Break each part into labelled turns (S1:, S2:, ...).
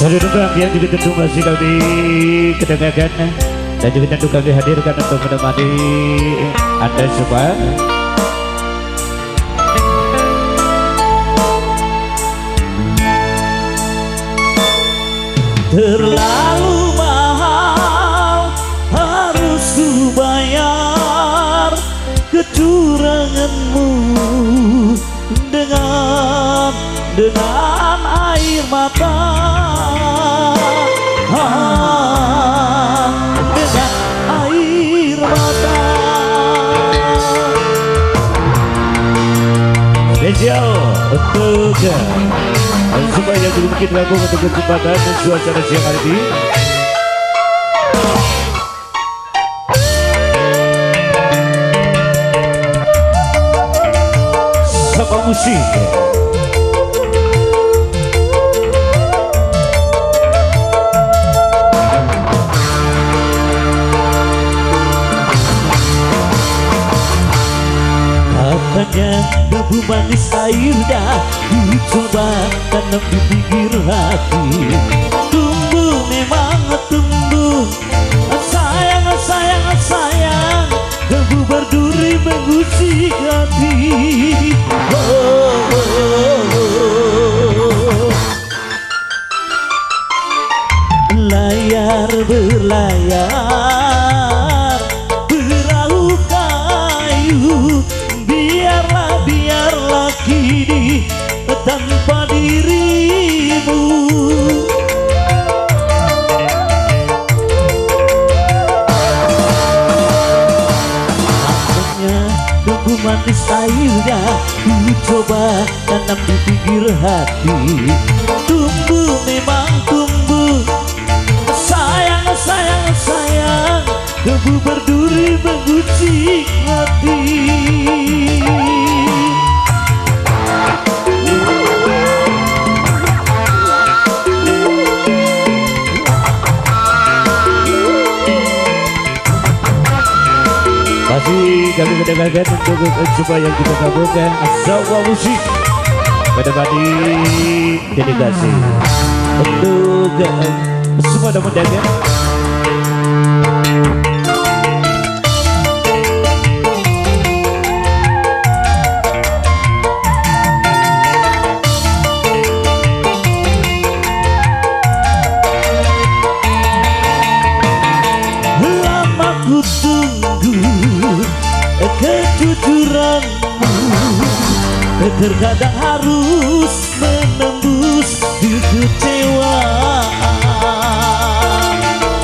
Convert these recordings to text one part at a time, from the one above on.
S1: Saudara yang juga tentu masih kami kedengarkan dan juga tentu kami hadirkan untuk menemani Anda semua. Terlalu mahal harus ku bayar kecuranganmu dengan air mata, dengan air mata. Spesial untuk supaya yang belum mungkin gabung untuk kesempatan dan suasana siang hari ini. Sama musik. Katanya debu manis airnya ku coba tanam di pinggir hati. Tumbuh memang tumbuh, sayang sayang sayang, debu berduri mengusik hati. Layar berlayar perahu kayu, biarlah kini tanpa dirimu. Akhirnya debu manis airnya ku coba tanam di pinggir hati. Tumbuh memang tumbuh, sayang sayang sayang, debu berduri mengusik hati. Masih kami mendengarkan untuk supaya yang kita gabungkan Sama musik menemani dedikasi untuk semua teman-teman. Lama ku tunggu kejujuranmu, terkadang harus menembus kekecewaan.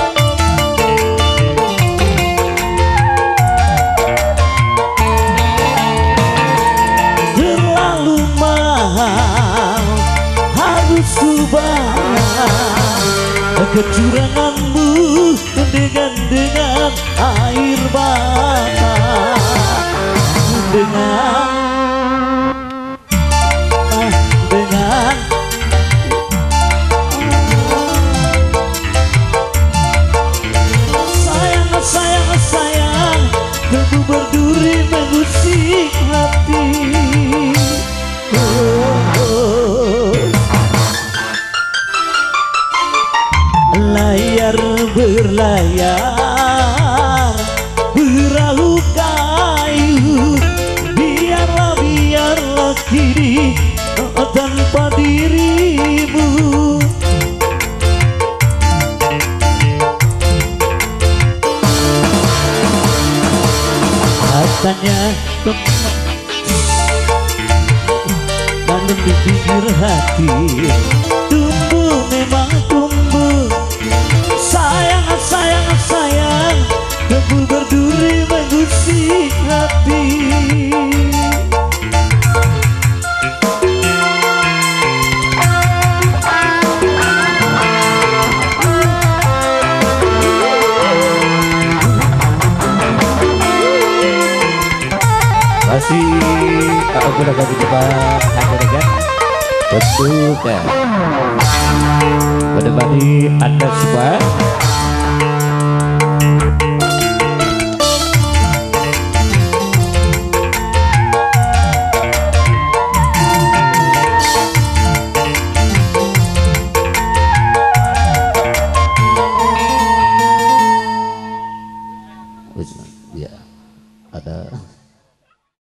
S1: Terlalu mahal harus ku bayar kecuranganmu dengan air mata, dengan sayang sayang sayang, debu berduri mengusik hati. Layar berlayar perahu kayu, biarlah kini tanpa dirimu. Katanya tanam di pinggir hati. Tumbuh memang tumbuh, sayang sayang sayang, debu berduri mengusik hati. Masih aku udah ganti coba hadirkan untuk menemani Anda semua. ya ada